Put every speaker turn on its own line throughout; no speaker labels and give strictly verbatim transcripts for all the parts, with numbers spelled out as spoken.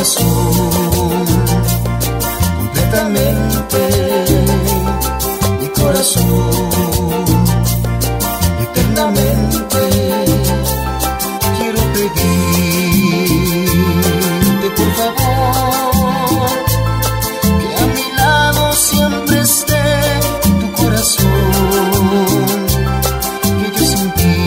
corazón, completamente mi corazón, eternamente quiero pedirte por favor que a mi lado siempre esté tu corazón, que yo sin ti,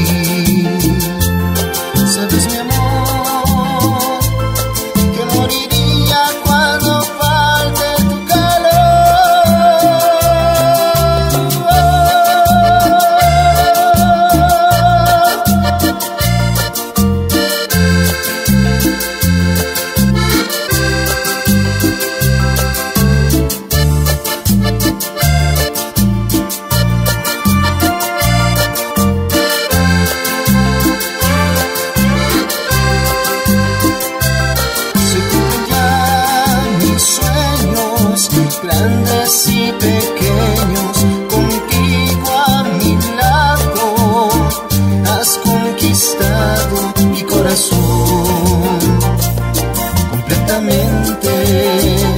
sabes mi amor, que moriría cuando falte tu grandes y pequeños, contigo a mi lado, has conquistado mi corazón, completamente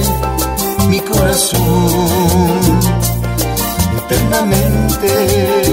mi corazón, eternamente.